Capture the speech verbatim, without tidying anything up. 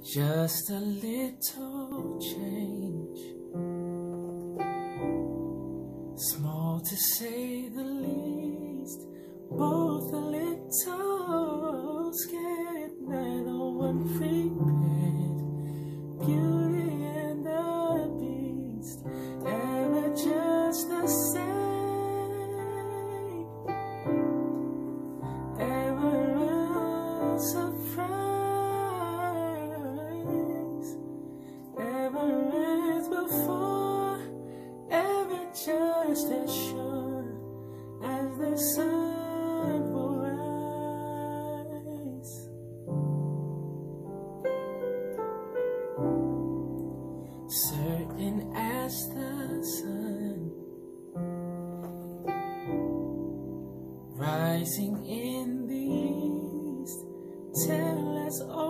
Just a little change, small to say the least, both a little scared, neither one prepared. Beauty and the Beast, ever just the same, ever a surprise, ever as before, ever just as sure as the sun will rise. Certain as the sun, rising in the east, tell us all